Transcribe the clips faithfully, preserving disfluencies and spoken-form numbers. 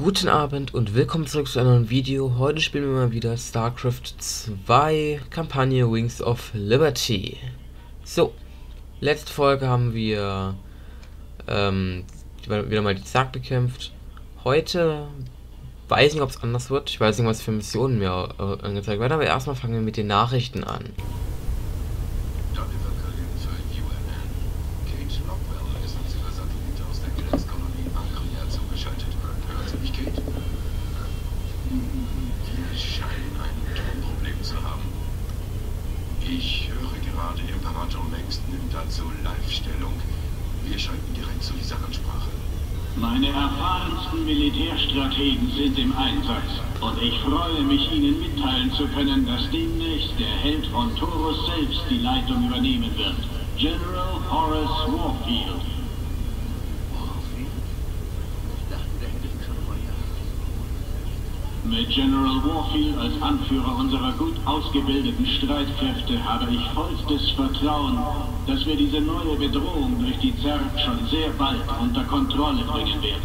Guten Abend und willkommen zurück zu einem neuen Video. Heute spielen wir mal wieder StarCraft zwei Kampagne Wings of Liberty. So, letzte Folge haben wir ähm, wieder mal die Zerg bekämpft. Heute weiß ich nicht, ob es anders wird. Ich weiß nicht, was für Missionen mir äh, angezeigt werden, aber erstmal fangen wir mit den Nachrichten an. Ich höre gerade, Imperator Mengst nimmt dazu Live-Stellung. Wir schalten direkt zu dieser Ansprache. Meine erfahrensten Militärstrategen sind im Einsatz und ich freue mich, Ihnen mitteilen zu können, dass demnächst der Held von Taurus selbst die Leitung übernehmen wird. General Horace Warfield. Mit General Warfield als Anführer unserer gut ausgebildeten Streitkräfte habe ich vollstes Vertrauen, dass wir diese neue Bedrohung durch die Zerg schon sehr bald unter Kontrolle bringen werden.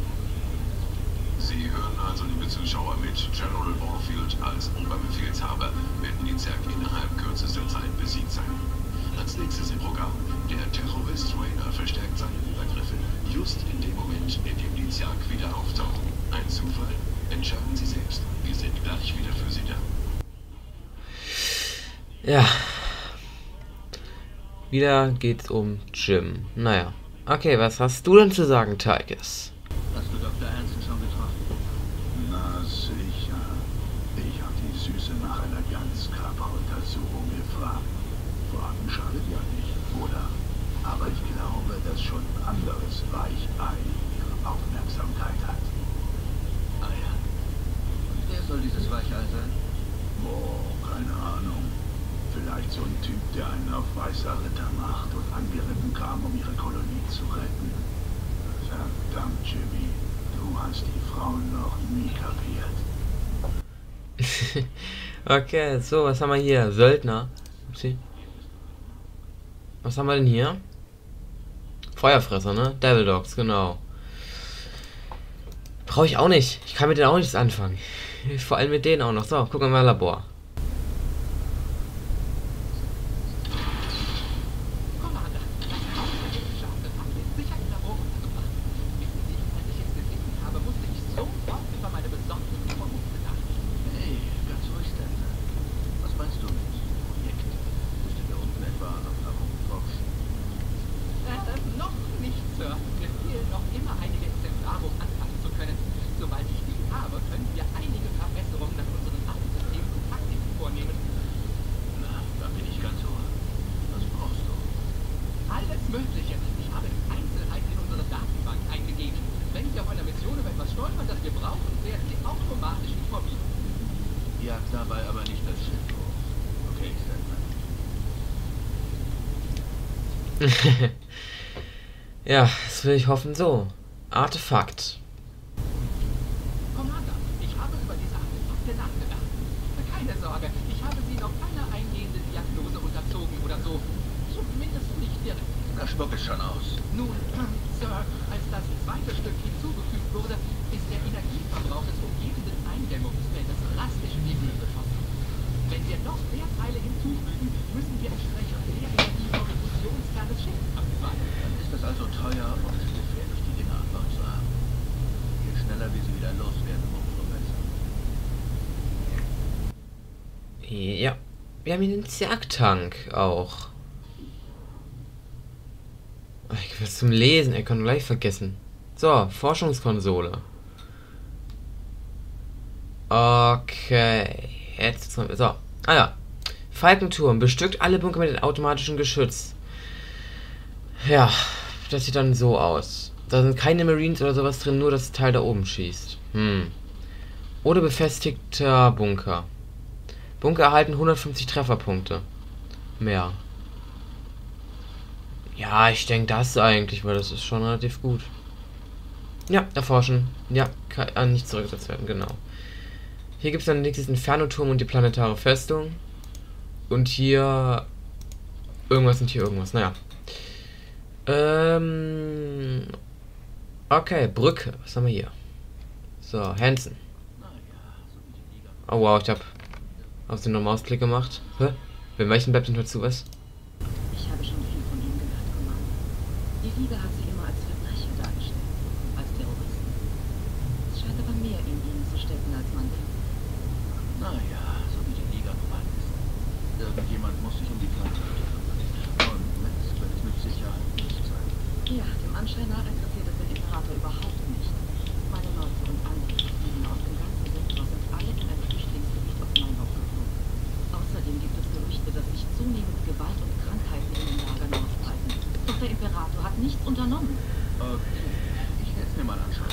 Sie hören also, liebe Zuschauer, mit General Warfield als Oberbefehlshaber werden die Zerg innerhalb kürzester Zeit besiegt sein. Als nächstes im Programm, der Terrorist Raynor verstärkt seine Übergriffe, just in dem Moment, in dem die Zerg wieder auftauchen. Ein Zufall? Entscheiden Sie selbst. Wir sind gleich wieder für Sie da. Ja. Wieder geht's um Jim. Naja. Okay, was hast du denn zu sagen, Tigers? Hast du Doktor Hansen schon getroffen? Na sicher. Ich habe die Süße nach einer Ganzkörperuntersuchung gefragt. Fragen schadet ja nicht, oder? Aber ich glaube, dass schon ein anderes Weichei ihre Aufmerksamkeit hat. Ah ja. Wer soll dieses Weichei sein? Boah, keine Ahnung. Vielleicht so ein Typ, der einen auf weißer Ritter macht und angeritten kam, um ihre Kolonie zu retten. Verdammt, Jimmy. Du hast die Frauen noch nie kapiert. Okay, so, was haben wir hier? Söldner. Upsi. Was haben wir denn hier? Feuerfresser, ne? Devil Dogs, genau. Brauche ich auch nicht. Ich kann mit denen auch nichts anfangen. Vor allem mit denen auch noch. So, gucken wir mal Labor. Mögliche. Ich habe Einzelheiten in unsere Datenbank eingegeben. Wenn Sie auf einer Mission über etwas stolpern, das wir brauchen, werden Sie automatisch informiert. Jagt dabei aber nicht das Schiff hoch. Okay, Sandman. Ja, das will ich hoffen so. Artefakt. Commander, ich habe über diese Artefakte nachgedacht. Keine Sorge, ich habe Sie noch keiner eingehenden Diagnose unterzogen oder so. Zumindest nicht direkt. Na, spuck es schon aus. Nun, Sir, als das zweite Stück hinzugefügt wurde, ist der Energieverbrauch des umgebenden Eindämmungsfeldes drastisch in die Höhe geschossen. Wenn wir noch mehr Teile hinzufügen, müssen wir entsprechend mehr Energie vom Fusionskern des Schiffes abfallen. Dann ist das also teuer und gefährlich, die Dinger an Bord zu haben. Je schneller wir sie wieder loswerden, umso besser. Ja. Wir haben hier den Zergtank auch. Ich will zum Lesen, er kann gleich vergessen. So, Forschungskonsole. Okay. Jetzt. So. Ah ja. Falkenturm. Bestückt alle Bunker mit dem automatischen Geschütz. Ja. Das sieht dann so aus. Da sind keine Marines oder sowas drin, nur das Teil da oben schießt. Hm. Oder befestigter Bunker. Bunker erhalten hundertfünfzig Trefferpunkte. Mehr. Ja, ich denke das eigentlich, weil das ist schon relativ gut. Ja, erforschen. Ja, kann nicht zurückgesetzt werden, genau. Hier gibt es dann nächstes Inferno-Turm und die planetare Festung. Und hier irgendwas und hier irgendwas, naja. Ähm. Okay, Brücke. Was haben wir hier? So, Hansen. Oh wow, ich hab aus dem Mausklick gemacht. Hä? Bei welchen bleibt denn dazu was? Ich habe schon viel von ihm gehört, Kommando. Die Liga hat sie immer als Verbrecher dargestellt, als Terroristen. Es scheint aber mehr in ihnen zu stecken, als man denkt. Naja, so wie die Liga normal ist. Irgendjemand muss sich um die Kleine kümmern. Und Max wird es mit Sicherheit nicht sein. Ja, dem Anschein nach interessiert es den Imperator überhaupt nicht. Meine Leute und andere Flüchtlinge aus dem ganzen Sektor sind alle in ein Flüchtlingsgebiet auf Mainhof geflogen. Außerdem gibt es Gerüchte, dass sich zunehmend Gewalt und Krankheiten in den Lagern ausbreiten. Doch der Imperator hat nichts unternommen. Okay, ich werde es mir mal anschauen.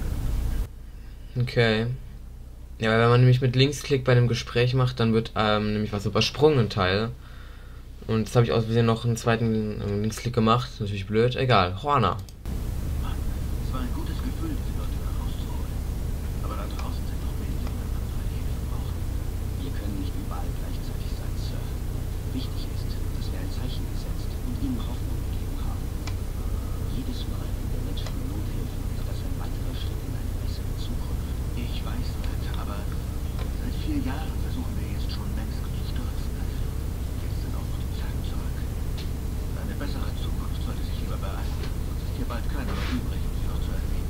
Okay. Ja, wenn man nämlich mit Linksklick bei einem Gespräch macht, dann wird ähm, nämlich was übersprungen, ein Teil. Und jetzt habe ich aus Versehen noch einen zweiten äh, Linksklick gemacht. Das ist natürlich blöd. Egal. Juana. Mann, es war ein gutes Gefühl, diese Leute da rauszuholen. Aber da draußen sind noch Millionen anderer Hilfe brauchen. Wir können nicht überall gleichzeitig sein, Sir. Wichtig ist, dass wir ein Zeichen gesetzt und ihnen Hoffnung gegeben haben. Jedes Mal, wenn wir Menschen in Not helfen, ist das ein weiterer Schritt in eine bessere Zukunft. Ich weiß, Matt, aber seit vier Jahren versuchen wir jetzt schon Mensk zu stürzen. Jetzt sind auch noch die Zergen zurück. Eine bessere Zukunft sollte sich lieber beeilen. Sonst ist hier bald keiner mehr übrig, um sie noch zu erwähnen.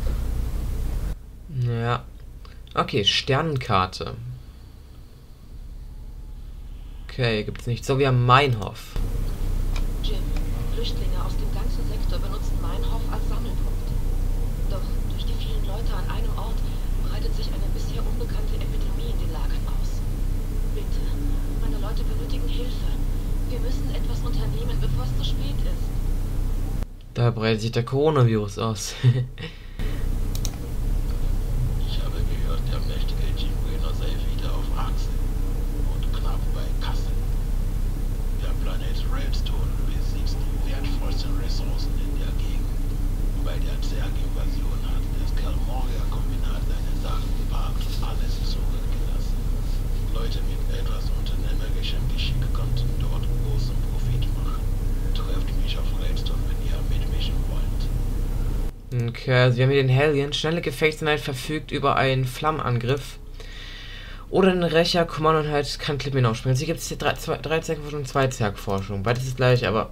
Ja. Okay, Sternenkarte. Okay, gibt's nicht. So, wir haben Mainhof. Jim, Flüchtlinge aus dem ganzen Sektor benutzen Mainhof als Sammelpunkt. Doch durch die vielen Leute an einem Ort breitet sich eine bisher unbekannte Epidemie in den Lagern aus. Bitte, meine Leute benötigen Hilfe. Wir müssen etwas unternehmen, bevor es zu spät ist. Da breitet sich der Coronavirus aus. Ich habe gehört, der mächtige Jimbreno sei wieder auf Achse und knapp bei Kassel. Der Planet Redstone besitzt die wertvollsten Ressourcen in der Gegend. Bei der Zerg-Invasion hat das Kalmoria-Kombinat seine Sachen geparkt und alles zurückgelassen. Leute mit etwas unternehmerischem Geschick konnten dort großen Profit machen. Trefft mich auf Redstone, wenn ihr mitmischen wollt. Okay, also wir haben hier den Hellion. Schnelle Gefechtseinheit verfügt über einen Flammenangriff. Oder den Rächer, Kommandonheit kann Klipp hinausspringen. Also hier gibt es hier drei, zwei, drei Zergforschung und zwei Zergforschung. Beides ist gleich, aber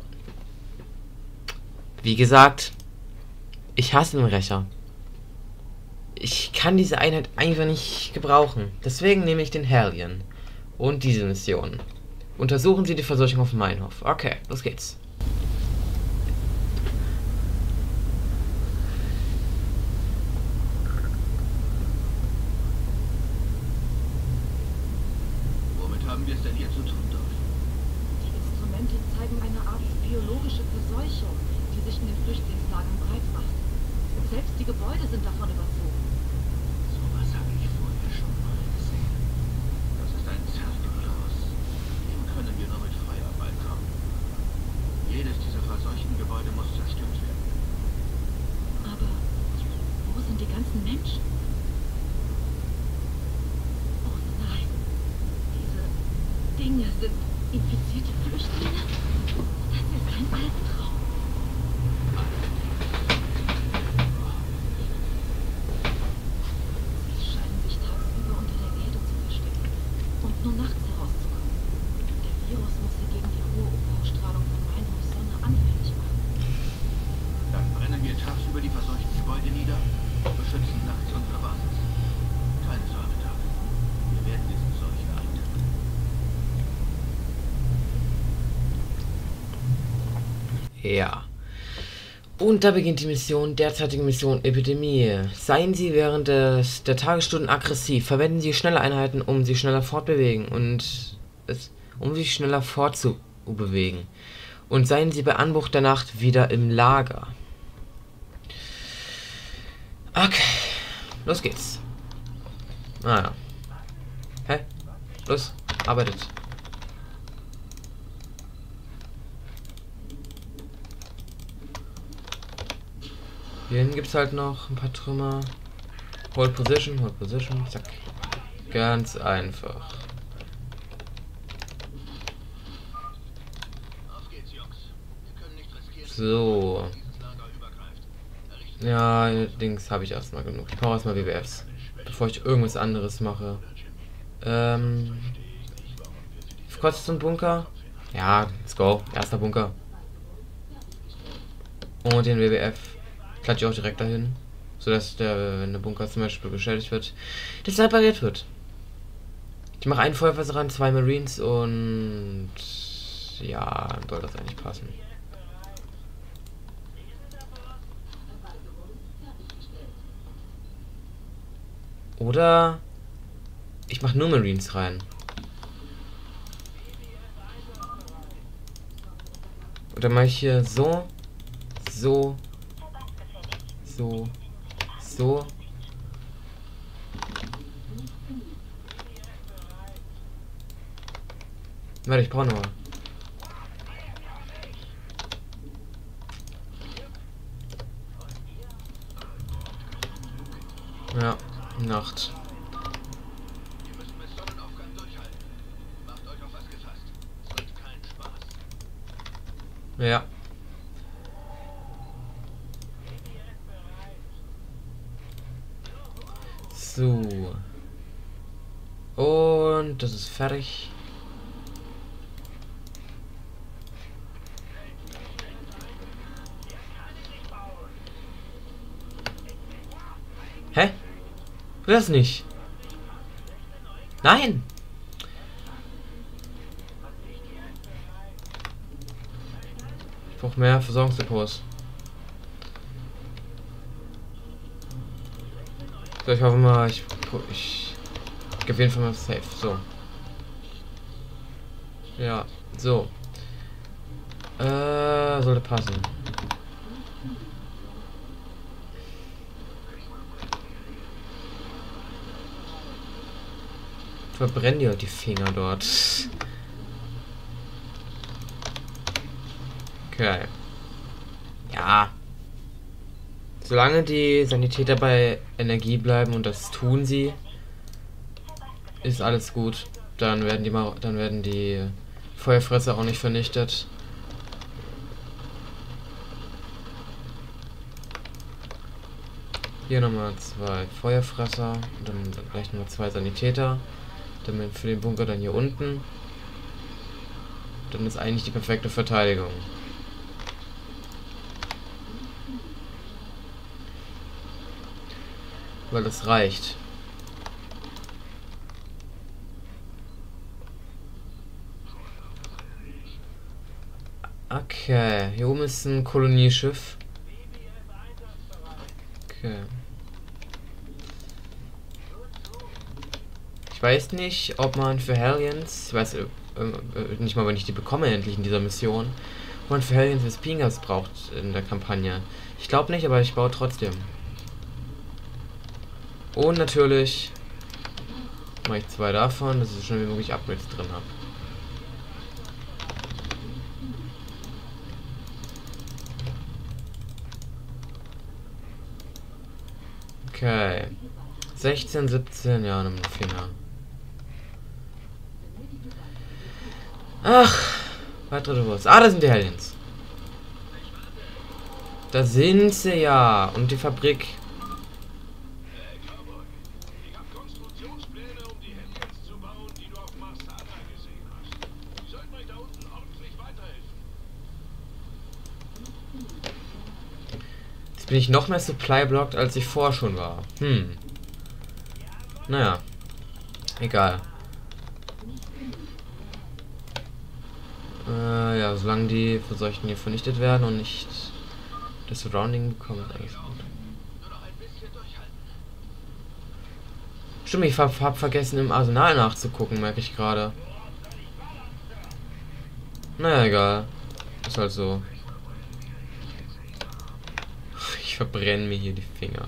wie gesagt, ich hasse den Rächer. Ich kann diese Einheit einfach nicht gebrauchen. Deswegen nehme ich den Hellion. Und diese Mission. Untersuchen Sie die Verseuchung auf Mainhof. Okay, los geht's. Womit haben wir es denn hier zu tun, Dolph? Die Instrumente zeigen eine Art biologische Verseuchung, die sich in den Flüchtlingslagern breit macht. Selbst die Gebäude sind davon überzogen. Sowas habe ich vorher schon mal gesehen. Das ist ein Zergvirus. Dem können wir nur mit freier Wahl kommen. Jedes dieser verseuchten Gebäude muss zerstört werden. Aber wo sind die ganzen Menschen? Oh nein. Diese Dinge sind infizierte Flüchtlinge. Das ist ein Albtraum. Sie scheinen sich tagsüber unter der Erde zu verstecken und nur nachts herauszukommen. Der Virus muss sie gegen die hohe U V-Strahlung von Mainhofs Sonne anfällig machen. Dann brennen wir tagsüber die verseuchten Gebäude nieder und beschützen nachts unsere Basis. Keine Sorge, David. Wir werden diese Seuche eindämmen. Ja. Und da beginnt die Mission, derzeitige Mission Epidemie. Seien Sie während des, der Tagesstunden aggressiv. Verwenden Sie schnelle Einheiten, um sie schneller fortbewegen und es, um sich schneller fortzubewegen. Und seien Sie bei Anbruch der Nacht wieder im Lager. Okay, los geht's. Ah ja. Hä? Los, arbeitet. Hier hinten gibt es halt noch ein paar Trümmer. Hold Position, Hold Position, zack. Ganz einfach. Auf geht's, Jungs. Wir können nicht riskieren, So. dass das Lager übergreift. Errichtet Ja, Dings habe ich erstmal genug. Ich brauche erstmal B B Fs, bevor ich irgendwas anderes mache. Ähm. Kurz zum Bunker. Ja, let's go. Erster Bunker. Und den B B F klatsche ich auch direkt dahin. Sodass der, wenn der Bunker zum Beispiel beschädigt wird, das repariert wird. Ich mache einen Feuerwehr ran, zwei Marines und ja, dann soll das eigentlich passen. Oder ich mache nur Marines rein. Oder mache ich hier so, so, so, so. Warte, ich brauche noch. Ja, Nacht. Ihr müsst bis Sonnenaufgang durchhalten. Macht euch auf was gefasst. Es wird kein Spaß. Ja. So. Und das ist fertig. Hä? Will das nicht? Nein! Ich brauche mehr Versorgungsdepots. So, ich hoffe mal, ich, ich gebe auf jeden Fall mal safe. So. Ja, so. Äh, sollte passen. Verbrennen die die Finger dort. Okay. Ja. Solange die Sanitäter bei Energie bleiben, und das tun sie, ist alles gut. Dann werden die mal, dann werden die Feuerfresser auch nicht vernichtet. Hier nochmal zwei Feuerfresser und dann gleich nochmal zwei Sanitäter. Dann für den Bunker dann hier unten. Dann ist eigentlich die perfekte Verteidigung. Weil das reicht. Okay, hier oben ist ein Kolonieschiff. Okay. Ich weiß nicht, ob man für Hellions, ich weiß äh, äh, nicht mal, wenn ich die bekomme endlich in dieser Mission, ob man für Hellions Vespingas braucht in der Kampagne. Ich glaube nicht, aber ich baue trotzdem. Und natürlich mache ich zwei davon, dass ich schon wie möglich Upgrades drin habe. Okay. sechzehn, siebzehn, ja, nimm den Finger. Ach, weitere Durst. Ah, da sind die Hellions. Da sind sie ja. Und die Fabrik. Hey, Cowboy. Ich habe Konstruktionspläne, um die Hellions zu bauen, die du auf Marsala gesehen hast. Die sollten euch da unten ordentlich weiterhelfen. Jetzt bin ich noch mehr supply-blocked, als ich vorher schon war. Hm. Naja. Egal. Äh, ja, solange die Verseuchten hier vernichtet werden und nicht das Surrounding bekommen, ist alles gut. Stimmt, ich hab, hab vergessen im Arsenal nachzugucken, merke ich gerade. Naja, egal. Ist halt so. Ich verbrenne mir hier die Finger.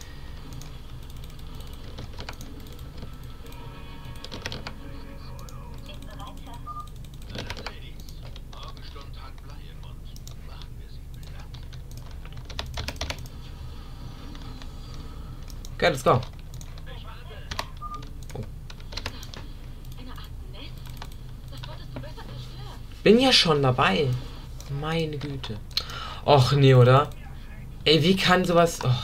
Okay, let's go. Eine Art Nest? Das wolltest du besser zerstören. Bin ja schon dabei. Meine Güte. Och nee, oder? Ey, wie kann sowas... Oh.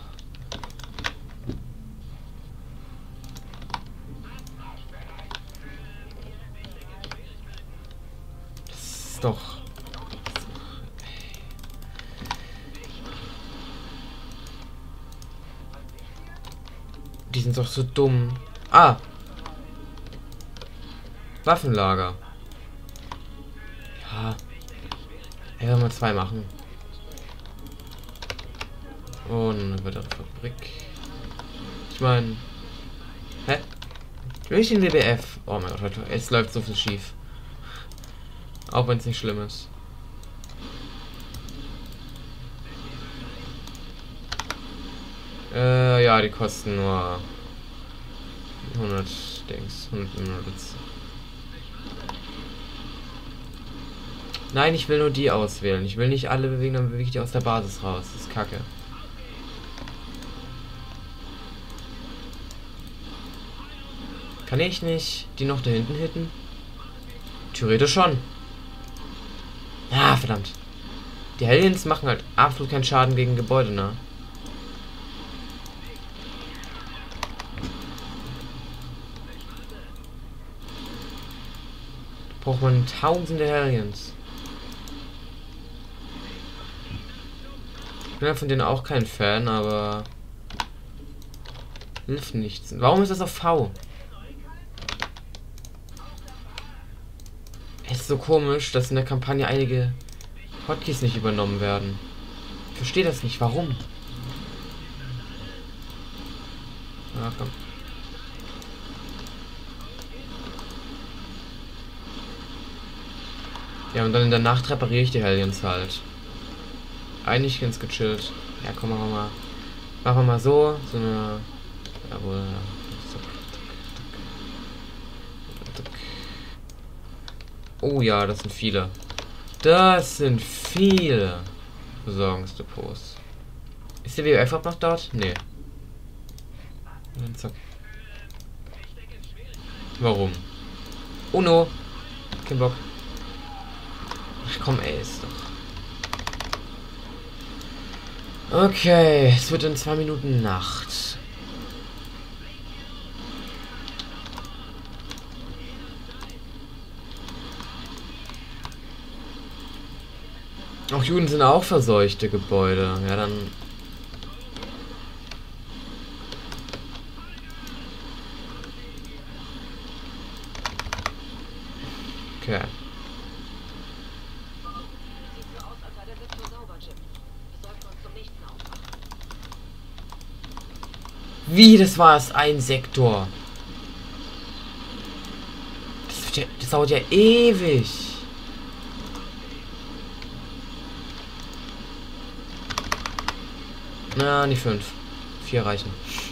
Das ist doch... Die sind doch so dumm. Ah! Waffenlager. Ja. Ja, wenn wir zwei machen. Und weitere Fabrik. Ich meine... Hä? Durch den W B F. Oh mein Gott, es läuft so viel schief. Auch wenn es nicht schlimm ist. Äh, ja, die kosten nur hundert Dings, hundert Minuten. Nein, ich will nur die auswählen. Ich will nicht alle bewegen, dann bewege ich die aus der Basis raus. Das ist kacke. Kann ich nicht die noch da hinten hitten? Theoretisch schon. Ah, verdammt. Die Hellions machen halt absolut keinen Schaden gegen Gebäude, ne? Braucht man tausende Hellions. Ich bin ja von denen auch kein Fan, aber hilft nichts. Warum ist das auf V? Es ist so komisch, dass in der Kampagne einige Hotkeys nicht übernommen werden. Ich verstehe das nicht. Warum? Ja, komm. Ja, und dann in der Nacht repariere ich die Hellions halt. Eigentlich ganz gechillt. Ja, komm, machen wir mal. Machen wir mal so. So eine. Jawohl, ja. Oh ja, das sind viele. Das sind viele Versorgungsdepots. Ist der W B F noch dort? Nee. Zack. Warum? Oh no. Kein Bock. Ach komm, ey, ist doch. Okay, es wird in zwei Minuten Nacht. Auch Juden sind auch verseuchte Gebäude. Ja, dann... Okay. Wie, das war es ein Sektor? Das, wird ja, das dauert ja ewig. Na, nicht fünf. Vier reichen.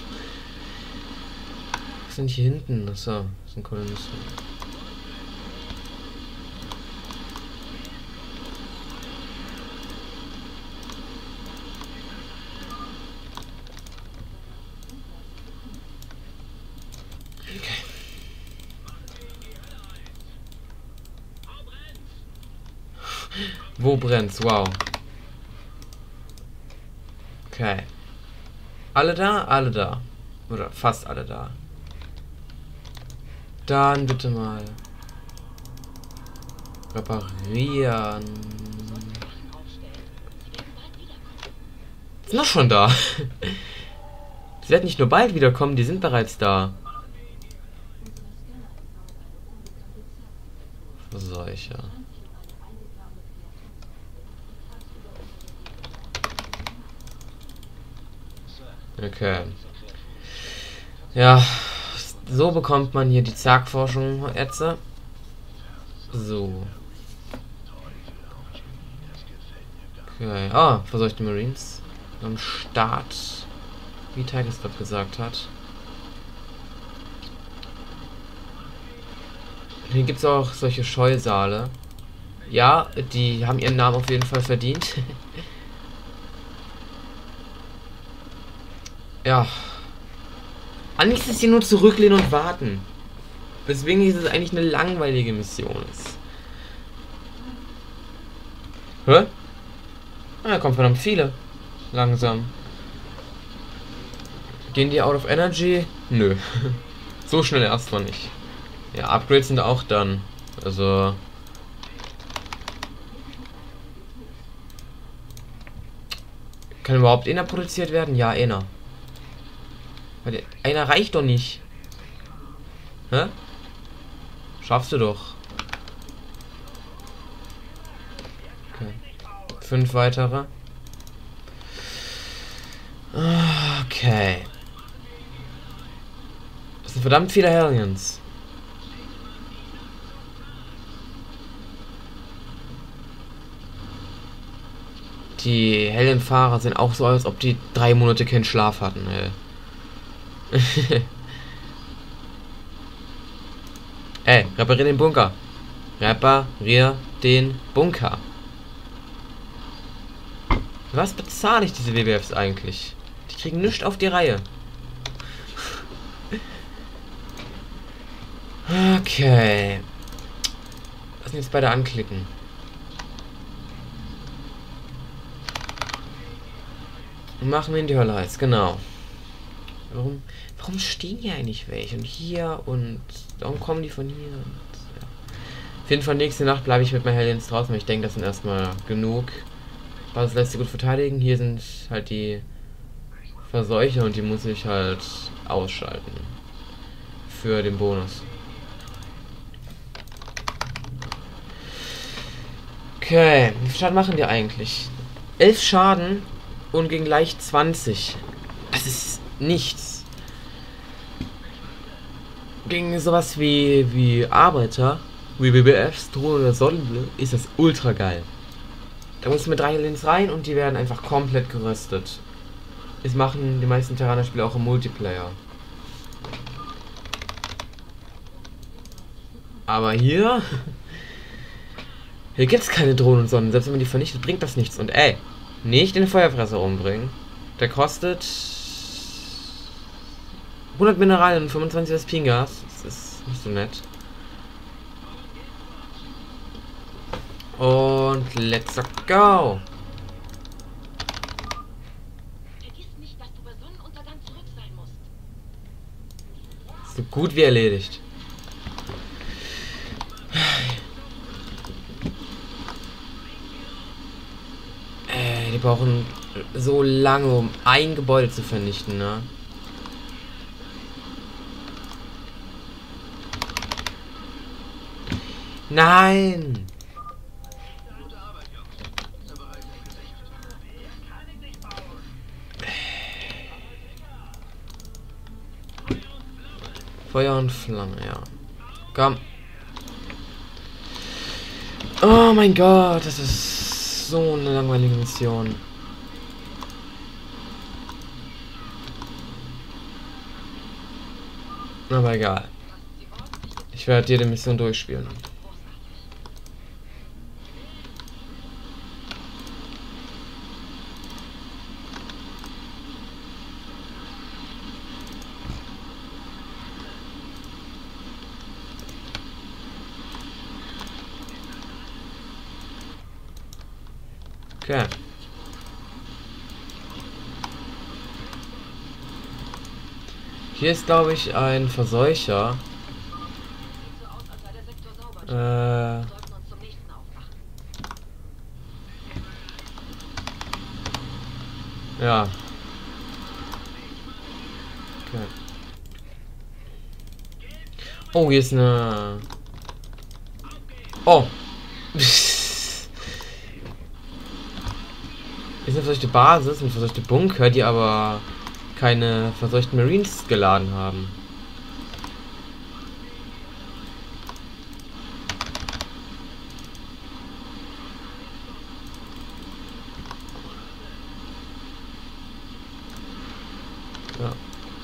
Was sind hier hinten? Achso, das sind Kolonisten. Okay. Wo brennt's? Wow. Okay. Alle da? Alle da. Oder fast alle da. Dann bitte mal reparieren. Sind doch schon da. Sie werden nicht nur bald wiederkommen, die sind bereits da. Solche. Okay. Ja, so bekommt man hier die Zerg-Forschung Ätze. So. Okay. Ah, verseuchte Marines am Start. Wie Titus gerade gesagt hat. Hier gibt es auch solche Scheusale. Ja, die haben ihren Namen auf jeden Fall verdient. Ja. Eigentlich ist es hier nur zurücklehnen und warten. Weswegen ist es eigentlich eine langweilige Mission ist. Hä? Ah, da kommen verdammt viele. Langsam. Gehen die out of energy? Nö. So schnell erstmal nicht. Ja, Upgrades sind auch dann. Also. Kann überhaupt einer produziert werden? Ja, einer. Weil einer reicht doch nicht. Hä? Schaffst du doch. Okay. Fünf weitere. Okay. Das sind verdammt viele Hellions. Die Hellion-Fahrer sehen auch so aus, als ob die drei Monate keinen Schlaf hatten, ey. Ey, reparier den Bunker. Reparier den Bunker. Was bezahle ich diese W B Fs eigentlich? Die kriegen nichts auf die Reihe. Okay. Lass uns jetzt beide anklicken. Und machen wir in die Hölle heiß, genau. Warum, warum stehen hier eigentlich welche? Und hier und warum kommen die von hier? Und, ja. Auf jeden Fall nächste Nacht bleibe ich mit meinen Hellions draußen, weil ich denke, das sind erstmal genug. Basis lässt sich gut verteidigen. Hier sind halt die Verseucher und die muss ich halt ausschalten. Für den Bonus. Okay, wie viel Schaden machen die eigentlich? elf Schaden und gegen leicht zwanzig. Das ist nichts. Gegen sowas wie, wie Arbeiter, wie B B Fs, Drohne oder Sonnenblö, ist das ultra geil. Da musst du mit drei Hellions rein und die werden einfach komplett geröstet. Das machen die meisten Terraner-Spieler auch im Multiplayer. Aber hier... Hier gibt es keine Drohnen und Sonnen. Selbst wenn man die vernichtet, bringt das nichts. Und ey, nicht den Feuerfresser umbringen. Der kostet hundert Mineralien und fünfundzwanzig S P-Gas. Das ist nicht so nett. Und let's go. Vergiss nicht, dass du bei Sonnenuntergang zurück sein musst. So gut wie erledigt. Äh, die brauchen so lange, um ein Gebäude zu vernichten, ne? Nein! Feuer und Flamme, ja. Komm. Oh mein Gott, das ist so eine langweilige Mission. Aber egal. Ich werde jede Mission durchspielen. Okay. Hier ist, glaube ich, ein Verseucher. Äh. Ja. Okay. Oh, hier ist eine... Oh. Hier ist eine verseuchte Basis, eine verseuchte Bunker, die aber keine verseuchten Marines geladen haben. Ja.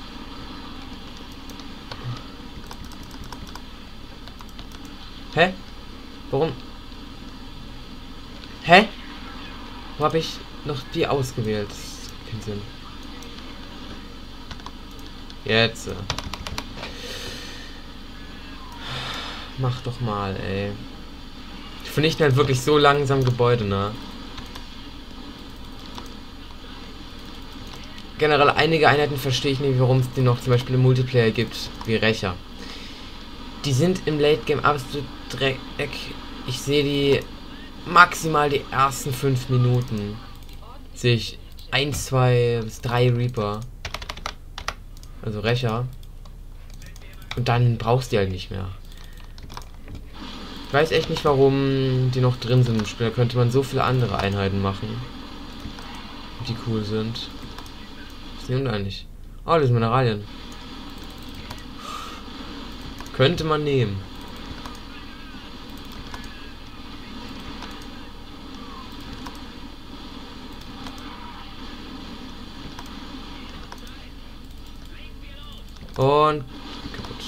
Hä? Warum? Hä? Wo habe ich noch die ausgewählt? Das hat keinen Sinn. Jetzt. Mach doch mal, ey. Die vernichten halt wirklich so langsam Gebäude, ne? generell einige Einheiten verstehe ich nicht, warum es die noch zum Beispiel im Multiplayer gibt, wie Rächer. Die sind im Late Game absolut Dreck. Ich sehe die maximal die ersten fünf Minuten. Sehe ich eins, zwei bis drei Reaper. Also Rächer. Und dann brauchst du die halt nicht mehr. Ich weiß echt nicht, warum die noch drin sind im Spiel. Da könnte man so viele andere Einheiten machen, die cool sind. Was nehmen wir eigentlich? Oh, das sind Mineralien. Könnte man nehmen. Und kaputt.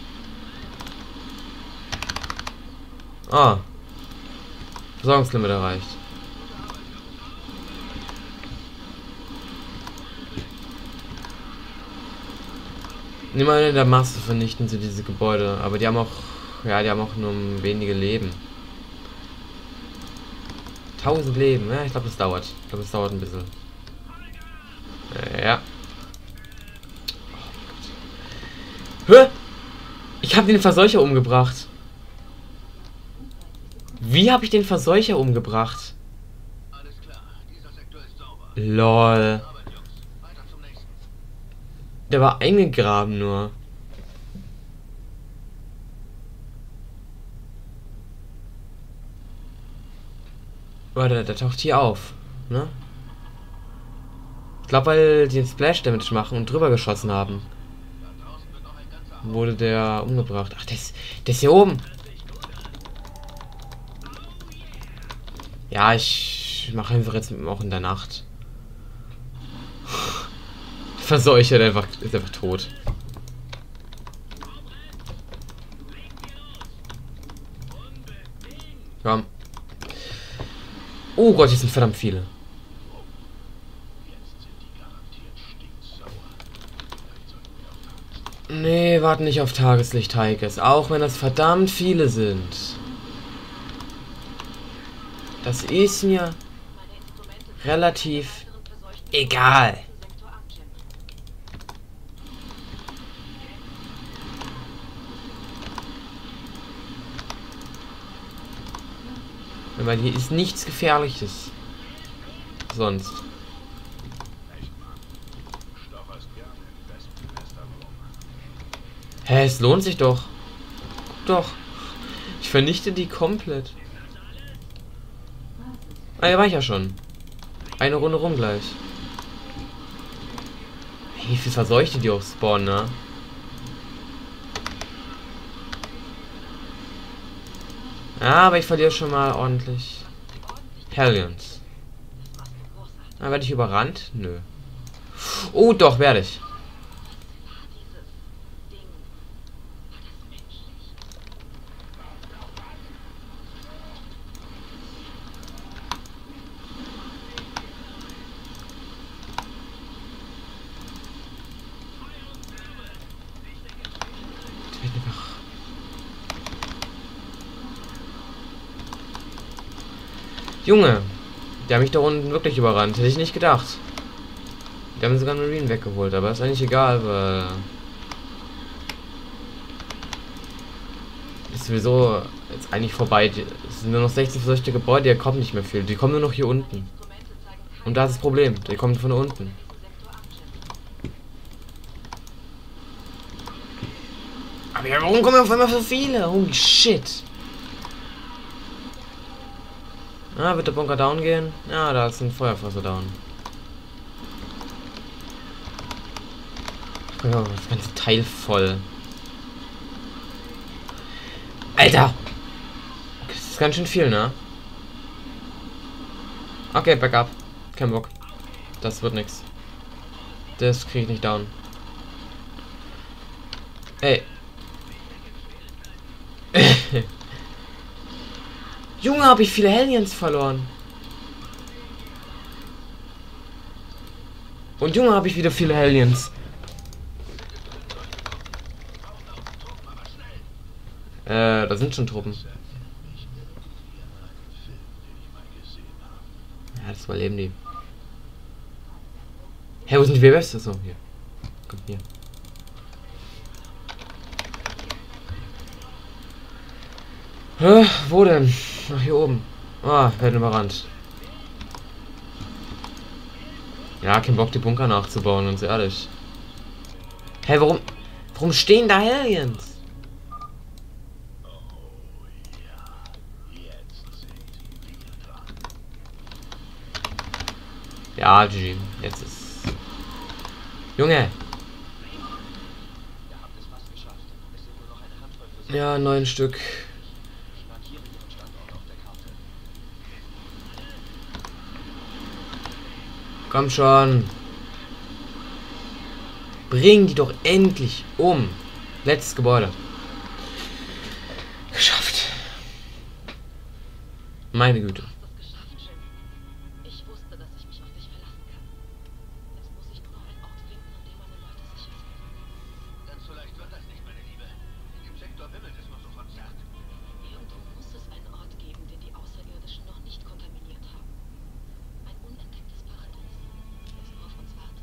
Ah. Versorgungslimit erreicht. Nicht mal in der Masse vernichten sie diese Gebäude, aber die haben auch, ja, die haben auch nur wenige Leben. tausend Leben, ja, ich glaube, das dauert. Ich glaube, das dauert ein bisschen. Ja. Hä? Ich habe den Verseucher umgebracht. Wie habe ich den Verseucher umgebracht? Lol. Der war eingegraben nur. Warte, der taucht hier auf, ne? Ich glaube, weil die den Splash Damage machen und drüber geschossen haben, wurde der umgebracht. Ach, der ist, der ist hier oben. Ja, ich mache einfach jetzt auch in der Nacht. Verseucher, der einfach, ist einfach tot. Komm. Oh Gott, hier sind verdammt viele. Nee, warten nicht auf Tageslicht, Heikes. Auch wenn das verdammt viele sind. Das ist mir relativ egal. Weil hier ist nichts Gefährliches. Sonst. Hä, es lohnt sich doch. Doch. Ich vernichte die komplett. Ah, ja, war ich ja schon. Eine Runde rum gleich. Wie viel verseuchte die auch spawnen, ne? Ja, aber ich verliere schon mal ordentlich. Hellions. Ah, werde ich überrannt? Nö. Oh, doch, werde ich. Junge, die haben mich da unten wirklich überrannt. Hätte ich nicht gedacht. Die haben sogar einen Marine weggeholt, aber ist eigentlich egal, weil... Ist sowieso jetzt eigentlich vorbei. Es sind nur noch sechzehn verseuchte Gebäude, hier kommt nicht mehr viel. Die kommen nur noch hier unten. Und da ist das Problem, die kommen von unten. Aber ja, warum kommen auf einmal so viele? Holy shit. Ah, wird der Bunker down gehen? Ja, da ist ein Feuerfasser down. Oh, das ganze Teil voll. Alter! Das ist ganz schön viel, ne? Okay, Backup. Kein Bock. Das wird nix. Das kriege ich nicht down. Ey. Junge, habe ich viele Hellions verloren. Und Junge, habe ich wieder viele Hellions. Äh, da sind schon Truppen. Ja, das überleben die. Hä, wo sind die W W Fs? Achso, hier. Komm, hier. Hä, wo denn? Ach, hier oben. Ah, werden überrannt. Ja, kein Bock, die Bunker nachzubauen, ganz ehrlich. Hä, hey, warum... Warum stehen da Aliens? Ja, G G. Jetzt ist... Junge! Ja, neun Stück. Komm schon. Bring die doch endlich um. Letztes Gebäude. Geschafft. Meine Güte. Ich wusste, dass ich mich auf dich verlassen kann. Jetzt muss ich nur noch einen Ort finden, an dem meine Leute sicher sind. Ganz so leicht wird das nicht, meine Liebe. Im Sektor wimmelt es nur so von Zert. Irgendwo muss es einen Ort geben, den die Außerirdischen noch nicht kontaminiert haben. Ein unentdecktes Paradies, das nur auf uns wartet.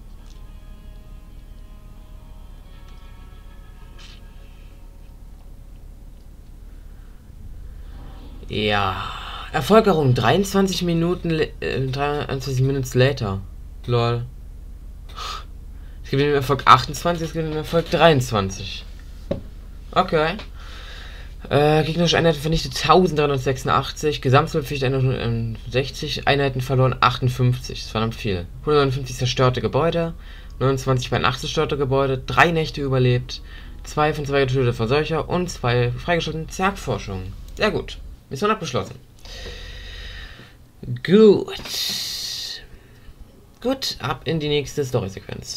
Ja. Erfolgerung. dreiundzwanzig Minuten, äh, dreiundzwanzig Minutes later. Lol. Es gibt den Erfolg achtundzwanzig, es gibt den Erfolg dreiundzwanzig. Okay. Äh, gegnerische Einheiten vernichtet eintausenddreihundertsechsundachtzig, Gesamtbefecht hundertsechzig, Einheiten verloren achtundfünfzig, das ist verdammt viel. hundertneunundfünfzig zerstörte Gebäude, neunundzwanzig bei Nacht zerstörte Gebäude, drei Nächte überlebt, zwei von zwei getötete Verseucher und zwei freigeschaltete Zergforschungen. Sehr gut. Mission abgeschlossen. Gut. Gut, ab in die nächste Story-Sequenz.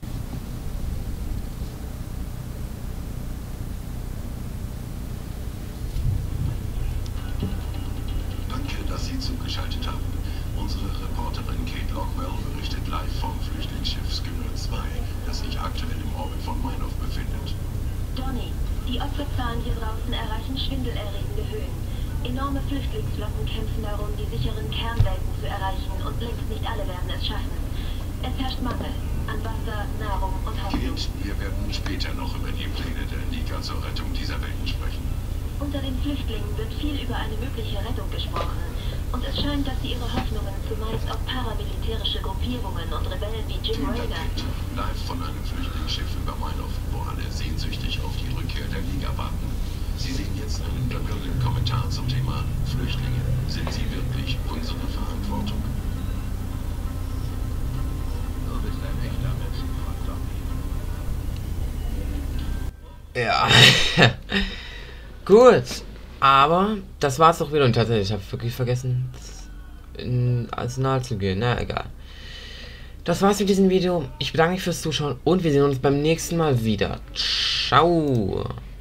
Danke, dass Sie zugeschaltet haben. Unsere Reporterin Kate Lockwell berichtet live vom Flüchtlingsschiff Skimmer zwei, das sich aktuell im Orbit von Meinhof befindet. Donny, die Opferzahlen hier draußen erreichen schwindelerregende Höhen. Enorme Flüchtlingsflotten kämpfen darum, die sicheren Kernwelten zu erreichen und längst nicht alle werden es schaffen. Es herrscht Mangel an Wasser, Nahrung und Hoffnung. Kate, wir werden später noch über die Pläne der Liga zur Rettung dieser Welten sprechen. Unter den Flüchtlingen wird viel über eine mögliche Rettung gesprochen. Und es scheint, dass sie ihre Hoffnungen zumeist auf paramilitärische Gruppierungen und Rebellen wie Jim Vielen Dank, Raynor. Kate. Live von einem Flüchtlingsschiff über Meinhof, wo alle sehnsüchtig auf die Rückkehr der Liga warten. Sie sehen jetzt einen verwirrenden Kommentar zum Thema Flüchtlinge. Sind sie wirklich unsere Verantwortung? Du bist ein echter Menschenfreund, Tommy. Ja. Gut. Aber das war's doch wieder. Und tatsächlich, ich habe wirklich vergessen, in Arsenal zu gehen. Na, egal. Das war's mit diesem Video. Ich bedanke mich fürs Zuschauen und wir sehen uns beim nächsten Mal wieder. Ciao.